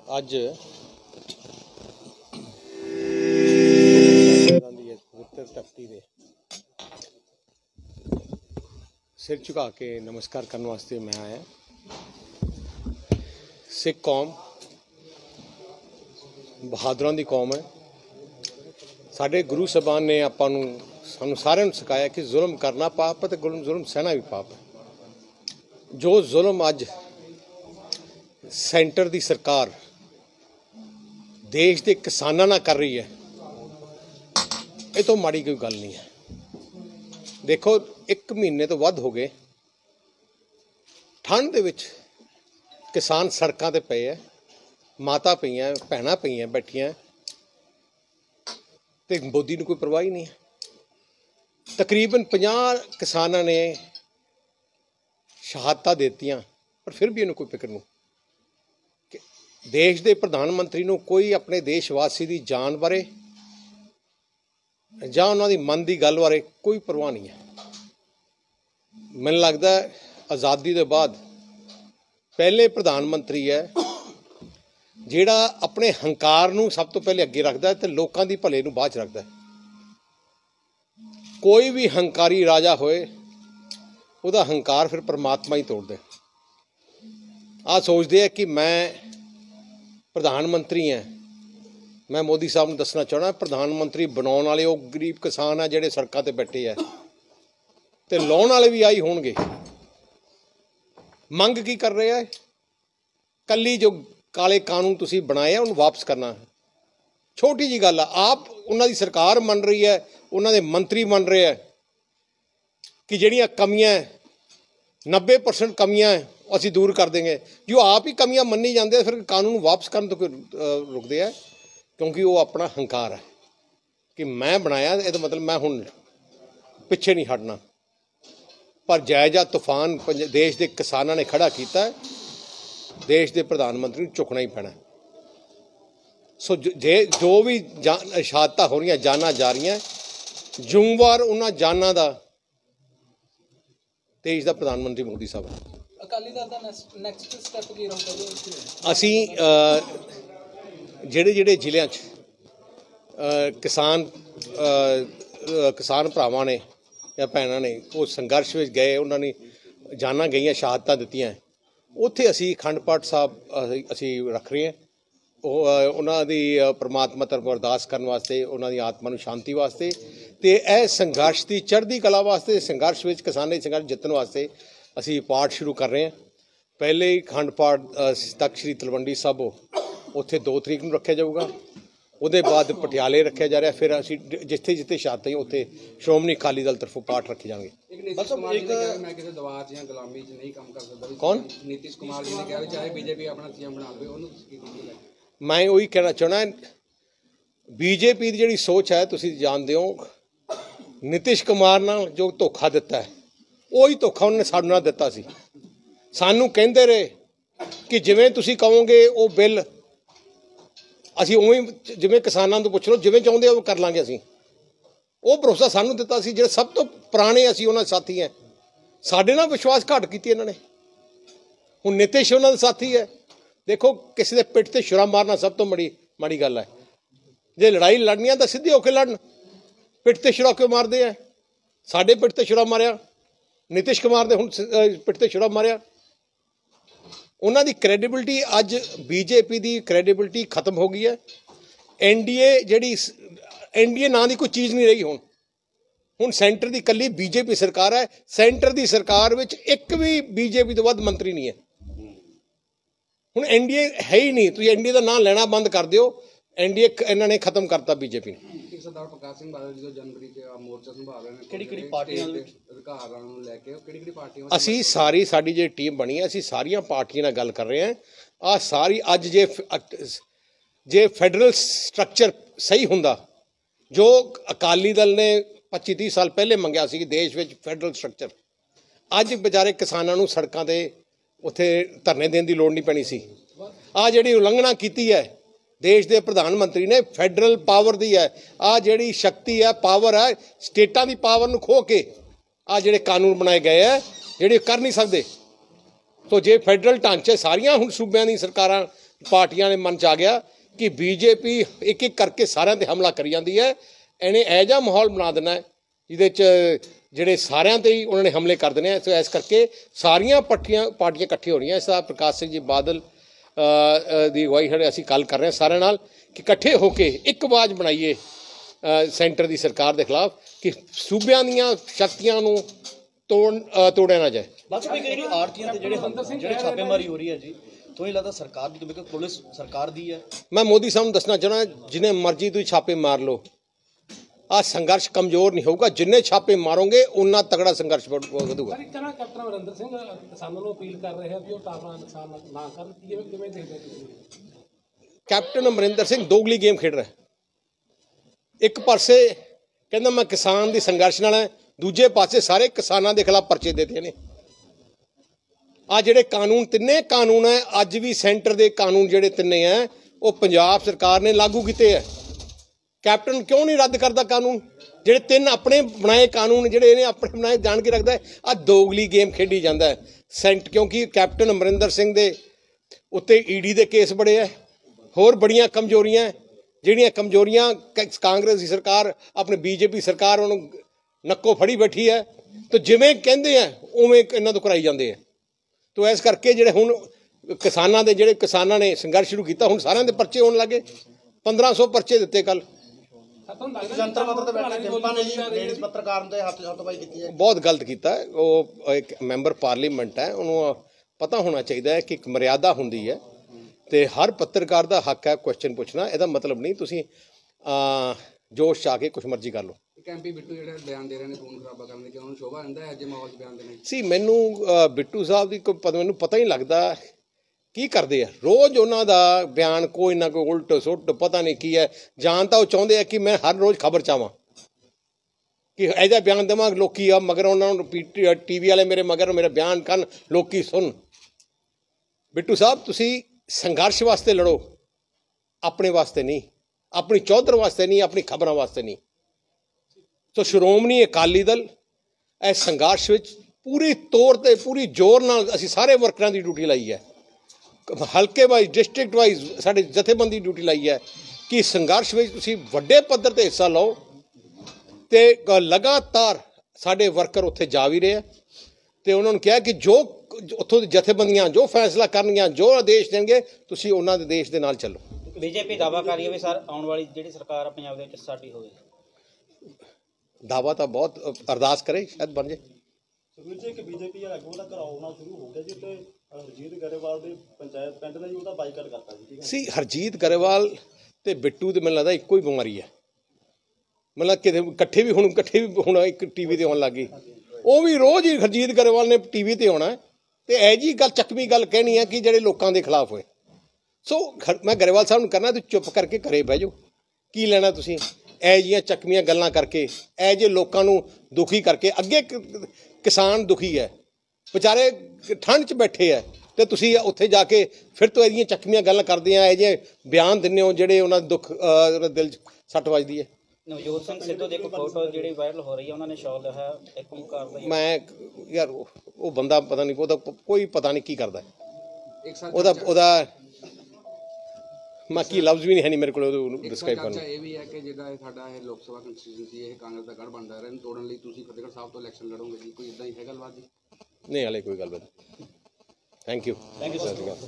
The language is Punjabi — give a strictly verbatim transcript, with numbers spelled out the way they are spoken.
ਅੱਜ ਪਵਿੱਤਰ ਧਰਤੀ ਦੇ ਸਿਰ ਝੁਕਾ ਕੇ ਨਮਸਕਾਰ ਕਰਨ ਵਾਸਤੇ ਮੈਂ ਆਇਆ। ਸਿੱਖ ਕੌਮ ਬਹਾਦਰਾਂ ਦੀ ਕੌਮ ਹੈ। ਸਾਡੇ ਗੁਰੂ ਸਾਹਿਬਾਨ ਨੇ ਆਪਾਂ ਨੂੰ ਸਾਨੂੰ ਸਾਰਿਆਂ ਨੂੰ ਸਿਖਾਇਆ ਕਿ ਜ਼ੁਲਮ ਕਰਨਾ ਪਾਪ ਹੈ ਤੇ ਜ਼ੁਲਮ ਸਹਿਣਾ ਵੀ ਪਾਪ ਹੈ। ਜੋ ਜ਼ੁਲਮ ਅੱਜ ਸੈਂਟਰ ਦੀ ਸਰਕਾਰ देश के किसानों ना कर रही है, ये तो माड़ी कोई गल नहीं है। देखो एक महीने तो वध हो गए ठंड दे विच किसान सड़कों ते पे है, माता पईयां भैणां पईयां बैठियां ते मोदी नूं कोई परवाह ही नहीं है। तकरीबन पचास किसानां ने शहादतां देतियां पर फिर भी इन्हूं कोई फिक्र नहीं। देश के प्रधानमंत्री नूं कोई अपने देशवासी की जान बारे जां उन्हां दी मन की गल बारे कोई परवाह नहीं है। मैनूं लगदा आज़ादी के बाद पहले प्रधानमंत्री है जिहड़ा अपने हंकार नूं सब तो पहले अगे रखदा है ते लोकां दी भले नूं बाद च रखदा है। कोई भी हंकारी राजा होए उहदा हंकार फिर परमात्मा ही तोड़दा। आ सोचते हैं कि मैं प्रधानमंत्री हैं। मैं मोदी साहब नूं दसना चाहना प्रधानमंत्री बनाने वाले वो गरीब किसान है जिहड़े सड़कों ते बैठे है ते लाउण वाले भी आई होणगे। मंग की कर रहे हैं? कल्ली जो काले कानून तुसीं बनाए हैं उन्हें वापस करना। छोटी जी गल है। आप उन्हां दी सरकार मन रही है, उन्हां दे मंत्री मन रहे हैं कि जिहड़ियां कमियां नब्बे परसेंट कमियां असीं दूर कर देंगे। जो आप ही कमियां मन्नी जाते फिर कानून वापस करन तो कोई रुकते हैं, क्योंकि वो अपना हंकार है कि मैं बनाया ये मतलब मैं हुण पिछे नहीं हटना। पर जायजा तूफान देश के किसानों ने खड़ा किया है, देश के प्रधानमंत्री को चुकना ही पैना। सो जे जो भी जान शहादतां हो रही जाना जा रही जुम्मेवार उन्होंने जाना का देश का प्रधानमंत्री मोदी साहब है। अकाली दल दा नैक्सट स्टैप की रहूगा? असी जिहड़े जिहड़े जिलियां च किसान किसान भरावां ने या भैणां ने वो संघर्ष में गए, उन्होंने जाना गई शहादतां दित्तियां, उत्थे असी अखंड पाठ साहब असी रख रहे हैं। उन्हां दी परमात्मा तरफ अरदास करने वास्ते, उन्हां दी आत्मा नूं शांति वास्ते ते इह संघर्ष की चढ़दी कला वास्ते, संघर्ष विच किसानां दे संघर्ष जितण वास्ते असी पाठ शुरू कर रहे हैं। पहले ही अखंड पाठ तख्त श्री तलवंडी साहब उत्थे दो तरीक नूं रखा जाऊगा, उहदे बाद पटियाले रखा जा रहा, फिर असी जिथे जिथे शहादतां उत्थे श्रोमणी अकाली दल तरफों पाठ रखे जाएंगे। कौन? नीतीश कुमार जी ने कहा चाहे बीजेपी अपना सीएम बना लो, मैं वही कहना चाहना बीजेपी की जिहड़ी सोच है तुसीं जानदे हो, नीतीश कुमार नाल जो धोखा दिता है वही धोखा उन्होंने साडे नाल दिता सी। सानू कहंदे रहे कि जिवें तुसीं कहोगे वो बिल असीं उवें जिवें किसानां तों पुछ लो जिवें चाहुंदे हो कर लांगे। असीं वो भरोसा सानू दिता सी, जिहड़े सब तो पुराने असीं उन्हां दे साथी हैं। साडे नाल विश्वास घाट कीती इन्हां ने। हुण नीतीश उन्हां दे साथी है। देखो किसी दे पिठ ते छुरा मारना सब तो बड़ी माड़ी गल है। जे लड़ाई लड़नी है तो सीधी होकर लड़न, पिठ ते छुरा क्यों मारते हैं? साडे पिठ ते छुरा मारिया, नीतीश कुमार ने हुण पिठ ते छुरा मारिया। उन्हां दी क्रैडिबिलिटी अज बीजेपी की क्रैडिबिलिटी खत्म हो गई है। एन डी ए जिहड़ी एन डी ए नां दी कोई चीज़ नहीं रही। हुण हुण सेंटर की कल्ली बीजेपी सरकार है। सेंटर की सरकार विच एक भी बीजेपी तो वध मंत्री नहीं है। हुण एन डी ए है ही नहीं। तुसीं एन डी ए का नाम लेना बंद कर दिओ। एन डी ए इन्हां ने खत्म करता बीजेपी ने। सरदार प्रकाश सिंह बादल जी जनवरी से मोर्चा संभाल रहे हैं, किहड़ी किहड़ी पार्टियां अधिकारां नूं लैके किहड़ी किहड़ी पार्टियां असी सारी साडी जी टीम बनी है, असी सारियां पार्टियां नाल गल कर रहे हैं। आ सारी अज जे जे फैडरल स्ट्रक्चर सही हुंदा जो अकाली दल ने पच्ची तीस साल पहले मंगया सी देश में फैडरल स्ट्रक्चर, अज बेचारे किसानां नूं सड़कां ते उत्थे धरने देने की लोड़ नहीं पैनी सी। आ जिहड़ी उलंघना कीती है देश के प्रधानमंत्री ने फैडरल पावर दी है। आ जिहड़ी शक्ति है पावर है स्टेटां दी पावर नूं खो के आ जिहड़े कानून बनाए गए हैं जिहड़े कर नहीं सकते। ਸੋ ਜੇ ਫੈਡਰਲ ਢਾਂਚੇ ਸਾਰੀਆਂ ਹੁਣ ਸੂਬਿਆਂ ਦੀ ਸਰਕਾਰਾਂ ਪਾਰਟੀਆਂ ਦੇ ਮਨ 'ਚ ਆ ਗਿਆ ਕਿ ਬੀਜੇਪੀ ਇੱਕ ਇੱਕ ਕਰਕੇ ਸਾਰਿਆਂ 'ਤੇ ਹਮਲਾ ਕਰੀ ਜਾਂਦੀ ਹੈ, ਇਹਨੇ ਇਹੋ ਜਿਹਾ ਮਾਹੌਲ ਬਣਾ ਦੇਣਾ ਹੈ ਜਿਹਦੇ 'ਚ ਜਿਹੜੇ ਸਾਰਿਆਂ 'ਤੇ ਹੀ ਉਹਨਾਂ ਨੇ ਹਮਲੇ ਕਰ ਦੇਣੇ ਆ। ਸੋ ਇਸ ਕਰਕੇ ਸਾਰੀਆਂ ਪਾਰਟੀਆਂ ਪਾਰਟੀਆਂ ਇਕੱਠੀਆਂ ਹੋ ਰਹੀਆਂ। ਇਸ ਦਾ ਪ੍ਰਕਾਸ਼ ਸਿੰਘ ਜੀ ਬਾਦਲ ਦੀ ਅਗਵਾਈ ਹੇਠ ਅਸੀਂ ਗੱਲ ਕਰ ਰਹੇ ਹਾਂ ਸਾਰਿਆਂ ਨਾਲ ਕਿ ਇਕੱਠੇ ਹੋ ਕੇ ਇੱਕ ਆਵਾਜ਼ ਬਣਾਈਏ ਸੈਂਟਰ ਦੀ ਸਰਕਾਰ ਦੇ ਖਿਲਾਫ ਕਿ ਸੂਬਿਆਂ ਦੀਆਂ ਸ਼ਕਤੀਆਂ ਨੂੰ ਤੋੜ ਤੋੜਿਆ ਨਾ ਜਾਏ। ਬਸ ਵੀ ਜਿਹੜੀ ਆਰਤੀਆਂ ਤੇ ਜਿਹੜੇ ਜਿਹੜੇ ਛਾਪੇਮਾਰੀ ਹੋ ਰਹੀ ਹੈ ਜੀ, ਤੁਹਾਨੂੰ ਲੱਗਦਾ ਸਰਕਾਰ ਦੀ ਕਿਉਂਕਿ ਪੁਲਿਸ ਸਰਕਾਰ ਦੀ ਹੈ। ਮੈਂ ਮੋਦੀ ਸਾਹਿਬ ਨੂੰ ਦੱਸਣਾ ਚਾਹੁੰਦਾ, ਜਿੰਨੇ ਮਰਜ਼ੀ ਤੁਸੀਂ ਛਾਪੇ ਮਾਰ ਲਓ, ਆਹ ਸੰਘਰਸ਼ ਕਮਜ਼ੋਰ ਨਹੀਂ ਹੋਊਗਾ। ਜਿੰਨੇ ਛਾਪੇ ਮਾਰੋਗੇ ਉਨਾ ਤਗੜਾ ਸੰਘਰਸ਼ ਵਧੂਗਾ। ਕੈਪਟਨ ਅਮਰਿੰਦਰ ਸਿੰਘ ਕਿਸਾਨਾਂ ਨੂੰ ਅਪੀਲ ਕਰ ਰਹੇ ਆ ਵੀ ਉਹ ਟਾਪਾ ਨੁਕਸਾਨ ਨਾ ਕਰਨ, ਕਿਵੇਂ ਕਿਵੇਂ ਦੇਖਦੇ ਤੁਸੀਂ? ਕੈਪਟਨ ਅਮਰਿੰਦਰ ਸਿੰਘ ਦੋਗਲੀ ਗੇਮ ਖੇਡ ਰਿਹਾ। ਇੱਕ ਪਾਸੇ ਕਹਿੰਦਾ ਮੈਂ ਕਿਸਾਨ ਦੀ ਸੰਘਰਸ਼ ਨਾਲ ਹੈ, ਦੂਜੇ ਪਾਸੇ ਸਾਰੇ ਕਿਸਾਨਾਂ ਦੇ ਖਿਲਾਫ ਪਰਚੇ ਦਿੱਤੇ ਨੇ। ਆ ਜਿਹੜੇ ਕਾਨੂੰਨ ਤਿੰਨੇ ਕਾਨੂੰਨ ਹੈ, ਅੱਜ ਵੀ ਸੈਂਟਰ ਦੇ ਕਾਨੂੰਨ ਜਿਹੜੇ ਤਿੰਨੇ ਹੈ ਉਹ ਪੰਜਾਬ ਸਰਕਾਰ ਨੇ ਲਾਗੂ ਕੀਤੇ ਹੈ। ਕੈਪਟਨ ਕਿਉਂ ਨਹੀਂ ਰੱਦ ਕਰਦਾ ਕਾਨੂੰਨ? ਜਿਹੜੇ ਤਿੰਨ ਆਪਣੇ ਬਣਾਏ ਕਾਨੂੰਨ ਜਿਹੜੇ ਇਹਨੇ ਆਪਣੇ ਬਣਾਏ ਜਾਣ ਕੇ ਰੱਖਦਾ ਹੈ। ਆ ਦੋਗਲੀ ਗੇਮ ਖੇਡੀ ਜਾਂਦਾ ਹੈ ਸੈਂਟ, ਕਿਉਂਕਿ ਕੈਪਟਨ ਅਮਰਿੰਦਰ ਸਿੰਘ ਦੇ ਉੱਤੇ ਈਡੀ ਦੇ ਕੇਸ ਬੜੇ ਹੈ, ਹੋਰ ਬੜੀਆਂ ਕਮਜ਼ੋਰੀਆਂ, ਜਿਹੜੀਆਂ ਕਮਜ਼ੋਰੀਆਂ ਕਾਂਗਰਸ ਦੀ ਸਰਕਾਰ ਆਪਣੇ ਬੀਜੇਪੀ ਸਰਕਾਰ ਉਹਨੂੰ ਨੱਕੋ ਫੜੀ ਬੈਠੀ ਹੈ। ਤਾਂ ਜਿਵੇਂ ਕਹਿੰਦੇ ਆ ਉਵੇਂ ਇਹਨਾਂ ਤੋਂ ਕਰਾਈ ਜਾਂਦੇ ਆ। ਤੋ ਇਸ ਕਰਕੇ ਜਿਹੜੇ ਹੁਣ ਕਿਸਾਨਾਂ ਦੇ ਜਿਹੜੇ ਕਿਸਾਨਾਂ ਨੇ ਸੰਘਰਸ਼ ਸ਼ੁਰੂ ਕੀਤਾ, ਹੁਣ ਸਾਰਿਆਂ ਦੇ ਪਰਚੇ ਹੋਣ ਲੱਗੇ। ਪੰਦਰਾਂ ਸੌ ਪਰਚੇ ਦਿੱਤੇ ਕੱਲ। ਜੰਤਰ ਮੰਤਰ ਤੇ ਬੈਠੇ ਜਨਤਾ ਨੇ ਜੀ ਲੇਡੀਜ਼ ਪੱਤਰਕਾਰ ਦੇ ਹੱਥ ਹੱਥਬਾਈ ਕੀਤੀ ਹੈ। ਬਹੁਤ ਗਲਤ ਕੀਤਾ। ਉਹ ਇੱਕ ਮੈਂਬਰ ਪਾਰਲੀਮੈਂਟ ਹੈ, ਉਹਨੂੰ ਪਤਾ ਹੋਣਾ ਚਾਹੀਦਾ ਹੈ ਕਿ ਇੱਕ ਮਰਿਆਦਾ ਹੁੰਦੀ ਹੈ ਤੇ ਹਰ ਪੱਤਰਕਾਰ ਦਾ ਹੱਕ ਹੈ ਕੁਐਸਚਨ ਪੁੱਛਣਾ। ਇਹਦਾ ਮਤਲਬ ਨਹੀਂ ਤੁਸੀਂ ਜੋਸ਼ 'ਚ ਆ ਕੇ ਕੁਛ ਮਰਜ਼ੀ ਕਰ ਲਓ। ਐਮਪੀ ਬਿੱਟੂ ਜਿਹੜੇ ਬਿਆਨ ਦੇ ਰਹੇ ਨੇ ਖੂਨ ਖਰਾਬਾ ਕਰਨ ਦੇ, ਕਿ ਉਹਨਾਂ ਨੂੰ ਸ਼ੋਭਾ ਦਿੰਦਾ ਹੈ ਜੇ ਮਾਹੌਲ 'ਚ ਬਿਆਨ ਦੇਣੇ? ਸੀ ਮੈਨੂੰ ਬਿੱਟੂ ਸਾਹਿਬ ਦੀ ਕੋਈ ਪਤਾ ਮੈਨੂੰ ਪਤਾ ਹੀ ਨਹੀਂ ਲੱਗਦਾ ਕੀ ਕਰਦੇ ਆ। ਰੋਜ਼ ਉਹਨਾਂ ਦਾ ਬਿਆਨ ਕੋਈ ਨਾ ਕੋਈ ਉਲਟ ਸੁੱਟ ਪਤਾ ਨਹੀਂ ਕੀ ਹੈ। ਜਾਣ ਤਾਂ ਉਹ ਚਾਹੁੰਦੇ ਆ ਕਿ ਮੈਂ ਹਰ ਰੋਜ਼ ਖਬਰ ਚਾਹਾਂ, ਕਿ ਇਹੋ ਜਿਹਾ ਬਿਆਨ ਦੇਵਾਂ ਲੋਕੀ ਆ ਮਗਰ ਉਹਨਾਂ ਨੂੰ ਟੀ ਵੀ ਵਾਲੇ ਮੇਰੇ ਮਗਰ ਮੇਰਾ ਬਿਆਨ ਕਰਨ, ਲੋਕੀ ਸੁਣ। ਬਿੱਟੂ ਸਾਹਿਬ ਤੁਸੀਂ ਸੰਘਰਸ਼ ਵਾਸਤੇ ਲੜੋ, ਆਪਣੇ ਵਾਸਤੇ ਨਹੀਂ, ਆਪਣੀ ਚੌਧਰ ਵਾਸਤੇ ਨਹੀਂ, ਆਪਣੀ ਖਬਰਾਂ ਵਾਸਤੇ ਨਹੀਂ। ਸੋ ਸ਼੍ਰੋਮਣੀ ਅਕਾਲੀ ਦਲ ਇਸ ਸੰਘਰਸ਼ ਵਿੱਚ ਪੂਰੀ ਤੌਰ 'ਤੇ ਪੂਰੀ ਜ਼ੋਰ ਨਾਲ ਅਸੀਂ ਸਾਰੇ ਵਰਕਰਾਂ ਦੀ ਡਿਊਟੀ ਲਾਈ ਹੈ, ਹਲਕੇ ਵਾਈਜ਼ ਡਿਸਟ੍ਰਿਕਟ ਵਾਈਜ਼ ਸਾਡੇ ਜਥੇਬੰਦੀ ਡਿਊਟੀ ਲਾਈ ਹੈ ਕਿ ਸੰਘਰਸ਼ ਵਿੱਚ ਤੁਸੀਂ ਵੱਡੇ ਪੱਧਰ 'ਤੇ ਹਿੱਸਾ ਲਓ। ਤੇ ਲਗਾਤਾਰ ਸਾਡੇ ਵਰਕਰ ਉੱਥੇ ਜਾ ਵੀ ਰਹੇ ਆ ਤੇ ਉਹਨਾਂ ਨੂੰ ਕਿਹਾ ਕਿ ਜੋ ਉੱਥੋਂ ਦੀ ਜਥੇਬੰਦੀਆਂ ਜੋ ਫੈਸਲਾ ਕਰਨਗੀਆਂ, ਜੋ ਆਦੇਸ਼ ਦੇਣਗੇ, ਤੁਸੀਂ ਉਹਨਾਂ ਦੇ ਦੇਸ਼ ਦੇ ਨਾਲ ਚੱਲੋ। ਬੀਜੇਪੀ ਦਾਅਵਾ ਕਰ ਰਹੀ ਹੈ ਵੀ ਸਰ ਆਉਣ ਵਾਲੀ ਜਿਹੜੀ ਸਰਕਾਰ ਆ ਪੰਜਾਬ ਦੇ ਵਿੱਚ ਸਾਡੀ ਹੋਵੇ। ਦਾਅਵਾ ਤਾਂ ਬਹੁਤ, ਅਰਦਾਸ ਕਰੇ ਸ਼ਾਇਦ ਬਣ ਜੇ। ਸੁਖਵੀਰ ਜੀ, ਇੱਕ ਬੀਜੇਪੀ ਵਾਲਾ ਅੱਗੋਂ ਦਾ ਘਰ ਆਉਣਾ ਸ਼ੁਰੂ ਹੋ ਗਿਆ ਜੀ ਤੇ ਹਰਜੀਤ ਗਰੇਵਾਲ ਦੇ ਪੰਚਾਇਤ ਪਿੰਡ ਨੇ ਜੀ ਉਹਦਾ ਬਾਈਕਾਟ ਕਰਤਾ ਜੀ, ਠੀਕ ਹੈ? ਸੀ ਹਰਜੀਤ ਗਰੇਵਾਲ ਤੇ ਬਿੱਟੂ ਤੇ ਮੈਨੂੰ ਲੱਗਦਾ ਇੱਕੋ ਹੀ ਬਿਮਾਰੀ ਹੈ। ਮਤਲਬ ਕਿਤੇ ਇਕੱਠੇ ਵੀ ਹੁਣ ਇਕੱਠੇ ਵੀ ਹੁਣ ਇੱਕ ਟੀਵੀ ਤੇ ਆਉਣ ਲੱਗ ਗਈ। ਉਹ ਵੀ ਰੋਜ਼ ਹੀ ਹਰਜੀਤ ਗਰੇਵਾਲ ਨੇ ਟੀਵੀ ਤੇ ਆਉਣਾ ਤੇ ਇਹ ਜੀ ਗੱਲ ਚੱਕਵੀਂ ਗੱਲ ਕਹਿਣੀ ਹੈ ਕਿ ਜਿਹੜੇ ਲੋਕਾਂ ਦੇ ਖਿਲਾਫ ਹੋਏ। ਸੋ ਮੈਂ ਗਰੇਵਾਲ ਸਾਹਿਬ ਨੂੰ ਕਰਨਾ, ਤੁਸੀਂ ਚੁੱਪ ਕਰਕੇ ਘਰੇ ਬਹਿ ਜਾਓ। ਕੀ ਲੈਣਾ ਤੁਸੀਂ ਇਹ ਜਿਹੀਆਂ ਚੱਕਵੀਆਂ ਗੱਲਾਂ ਕਰਕੇ, ਇਹ ਜਿਹੇ ਲੋਕਾਂ ਨੂੰ ਦੁਖੀ ਕਰਕੇ? ਅੱਗੇ ਕਿਸਾਨ ਦੁਖੀ ਹੈ ਵਿਚਾਰੇ, ਠੰਡ 'ਚ ਬੈਠੇ ਹੈ ਤੇ ਤੁਸੀਂ ਉੱਥੇ ਜਾ ਕੇ ਫਿਰ ਤੋਂ ਇਹਦੀਆਂ ਚੱਕਵੀਆਂ ਗੱਲਾਂ ਕਰਦੇ ਆ, ਇਹ ਜਿਹੇ ਬਿਆਨ ਦਿੰਦੇ ਹੋ ਜਿਹੜੇ ਉਹਨਾਂ ਦੇ ਦੁੱਖ ਦਿਲ 'ਚ ਸੱਟ ਵੱਜਦੀ ਹੈ। ਨਵਜੋਤ ਸਿੰਘ ਸਿੱਧੂ ਦੀ ਇੱਕ ਫੋਟੋ ਜਿਹੜੀ ਵਾਇਰਲ ਹੋ ਰਹੀ ਹੈ, ਉਹਨਾਂ ਨੇ ਸ਼ਾਲ ਲਿਆ ਇੱਕ ਓਂਕਾਰ ਦਾ। ਮੈਂ ਯਾਰ ਉਹ ਬੰਦਾ ਪਤਾ ਨਹੀਂ, ਉਹਦਾ ਕੋਈ ਪਤਾ ਨਹੀਂ ਕੀ ਕਰਦਾ ਉਹਦਾ ਉਹਦਾ ਮੈਂ ਕੀ ਲਫ਼ਜ਼ ਵੀ ਨਹੀਂ ਹੈ ਨਹੀਂ ਮੇਰੇ ਕੋਲ ਉਹਨੂੰ ਡਿਸਕ੍ਰਾਈਬ ਕਰਨ ਨੂੰ। ਇਹ ਵੀ ਹੈ ਕਿ ਜਿਹੜਾ ਇਹ ਸਾਡਾ ਇਹ ਲੋਕ ਸਭਾ ਕੰਸਟੀਟਿਊਂਸੀ ਇਹ ਕਾਂਗਰਸ ਦਾ ਗੜ੍ਹ ਬਣਦਾ ਰਿਹਾ, ਇਹਨੂੰ ਤੋੜਨ ਲਈ ਤੁਸੀਂ ਫਤਿਹਗੜ੍ਹ ਸਾਹਿਬ ਤੋਂ ਇਲੈਕਸ਼ਨ ਲੜੋਗੇ ਜੀ, ਕੋਈ ਇਦਾਂ ਹੀ ਹੈ ਗੱਲਬਾਤ ਜੀ? ਨਹੀਂ, ਹਾਲੇ ਕੋਈ ਗੱਲਬਾਤ। Thank you thank you sir.